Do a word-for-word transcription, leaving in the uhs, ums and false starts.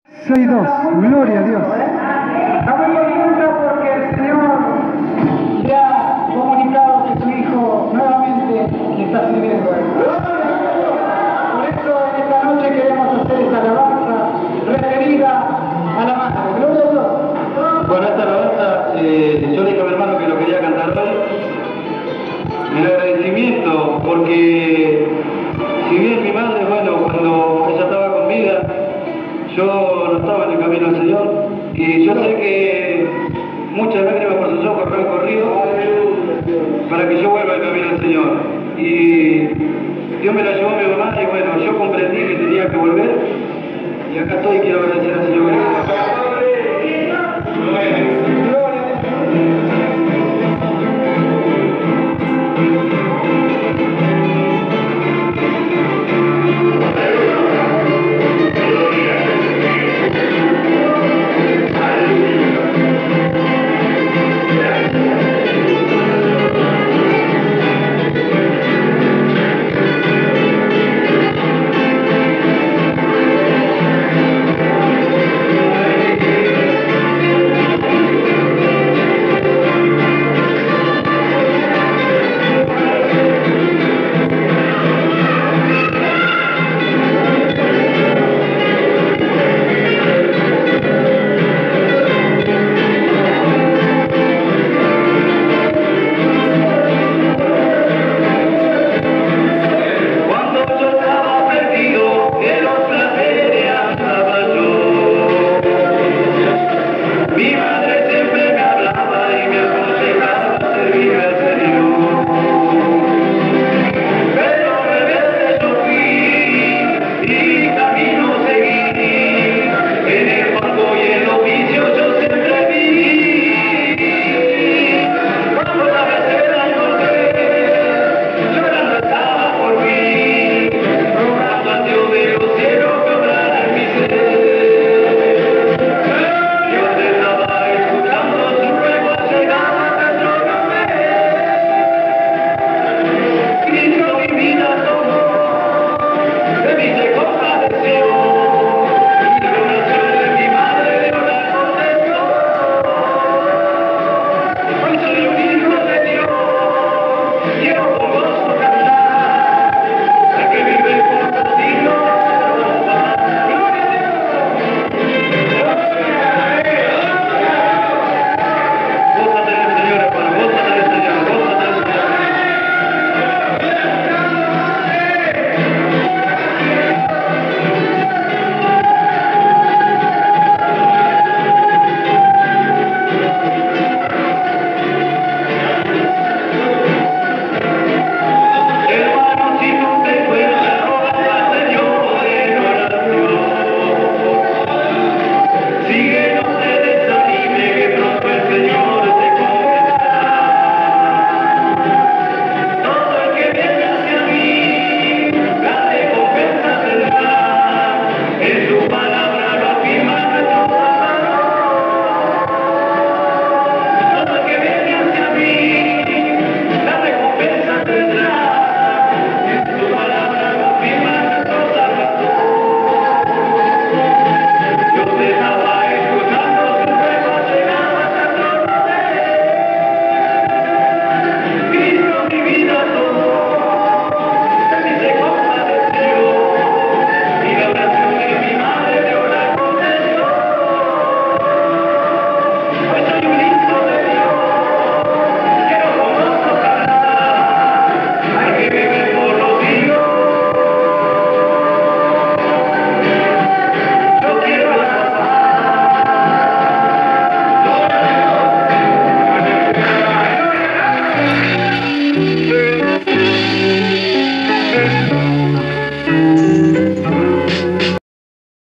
seis dos, gloria a Dios. Estamos muy contentos porque el Señor le ha comunicado que su Hijo nuevamente le está sirviendo a Él. Por eso en esta noche queremos hacer esta alabanza referida a la Madre. Gloria a Dios. Bueno, esta alabanza, eh, yo le dije a mi hermano que lo quería cantar hoy. En agradecimiento, porque si bien mi madre, bueno, cuando ella estaba con vida, yo no estaba en el camino del Señor, y yo sé que muchas lágrimas por sus ojos han corrido para que yo vuelva al camino del Señor. Y Dios me la llevó a mi mamá, y bueno, yo comprendí que tenía que volver, y acá estoy y quiero agradecer al Señor.